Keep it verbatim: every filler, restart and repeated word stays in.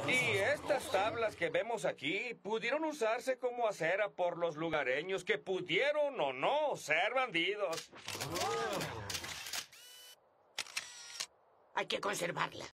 Y estas tablas que vemos aquí pudieron usarse como acera por los lugareños que pudieron o no ser bandidos. Hay que conservarla.